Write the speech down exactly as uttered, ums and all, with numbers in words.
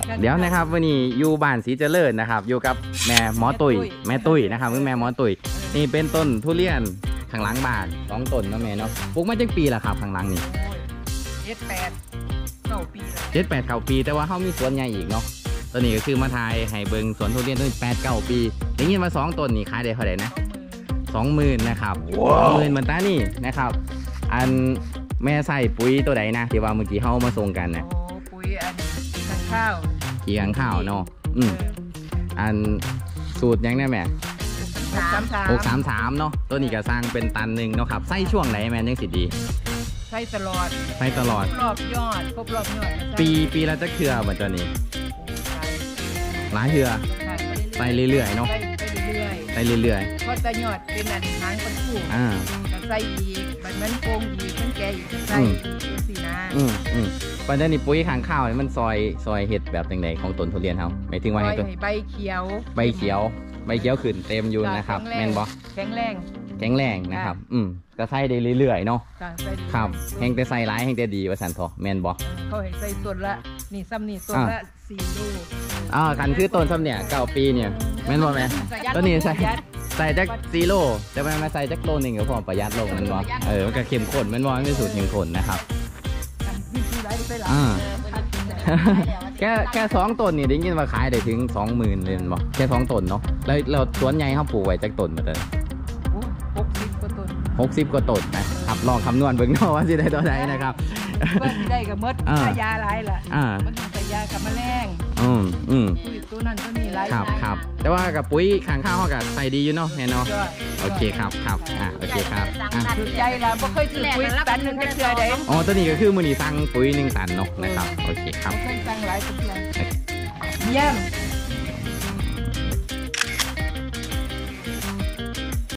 เดี๋ยวนะครับวันนี้อยู่บ้านศรีเจริญนะครับอยู่กับแม่หมอตุ้ยแม่ตุ้ยนะครับคือแม่หมอตุ้ยนี่เป็นต้นทุเรียนข้างหลังบ้านสองต้นเนาะแม่เนาะปลูกมาจังปีละครับข้างหลังนี่เจ็ดแปดเก้าปีเจ็ดแปดเก้าปีแต่ว่าเขามีสวนใหญ่อีกเนาะตัวนี้ก็คือมาทายให้เบิงสวนทุเรียนต้นแปดเก้าปีได้ยินมาสองต้นนี่ขายได้เท่าไหร่นะสองหมื่นนะครับสองหมื่นเหมือนตานี่นะครับอันแม่ใส่ปุ๋ยตัวใดนะที่ว่าเมื่อกี้เขามาส่งกันนะโอ้ปุ๋ยอันข้างข้าวขี้ข้างข้าวเนาะอืมอันสูตรยังได้แม่หกสามสามหกสามสามเนาะตัวนี้ก็สร้างเป็นตันหนึ่งเนาะครับใส่ช่วงไหนแม่ยังสิดีใส่ตลอดใส่ตลอดรอบยอดครบรอบยอดปีปีละจะเคือเหมือนตัวนี้หลายเคือใส่เรื่อยๆเนาะใส่เรื่อยๆเพราะแต่ยอดเป็นอันหางเป็นคู่อ่าใส่อีกมันมันโกงอีกมันแก่อีกใส่สีน้าอืมอืมปัจจุบันนี้ปุ๋ยข้างข้าวมันซอยซอยเห็ดแบบไหนของต้นทุเรียนเขาหมายถึงว่าให้ต้นใบเขียวใบเขียวใบเขียวขึ้นเต็มอยู่นะครับแม่นบอแข็งแรงแข็งแรงนะครับอืมก็ใส่ได้เรื่อยๆเนาะครับแห้งแต่ใส่ร้ายแห้งแต่ดีว่าสันทอแม่นบอเขาให้ใส่ต้นละนี่ซ้ำนี่ต้นละสี่ลูกอ่าคันคือต้นซ้ำเนี่ยเก้าปีเนี่ยแม่นบอแม่ต้นนี้ใส่ใส่จักซีโร่แต่แม่มาใส่จักโลนึงก็พอประหยัดลงแม่นบอเออมันก็เข้มข้นแม่นบอไม่สูตรเข้มข้นนะครับอ่าแค่แค่สองต้นนี่ได้ยินว่าขายได้ถึงสองหมื่นเลยบอกแค่สองต้นเนาะแล้วเราสวนใหญ่เขาปลูกไว้จากต้นมาเลยหกสิบกว่าต้นหกสิบกว่าต้นนะครับลองคำนวณเบิ่งเนาะว่าสิได้ตัวใดนะครับเบิ่งได้กับมดยาหลายล่ะมันใส่ยากับแมลงอืมอืมตัวนั้นก็มีหลายครับครับแต่ว่ากับปุ๋ยข้างข้าวเขากับใส่ดีอยู่เนาะแน่นอนโอเคครับครับอ่าโอเคครับอ่าถือใจละบ่เคยถือปุ๋ยตันหนึ่งจะเชื่อได้อ๋อตัวนี้ก็คือมือนีสั่งปุ๋ยหนึ่งตันเนาะนะครับโอเคครับเคยสั่งหลายตัวเยี่ยม